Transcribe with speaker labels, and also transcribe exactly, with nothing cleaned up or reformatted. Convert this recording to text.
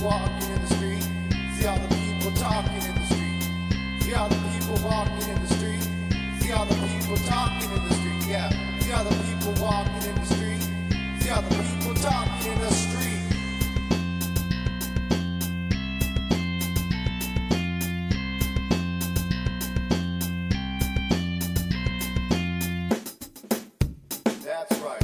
Speaker 1: walking in the street. See all the people talking in the street. See all the people walking in the street. See all the people talking in the street. Yeah. See all the people walking in the street. See all the people talking in the street. That's right.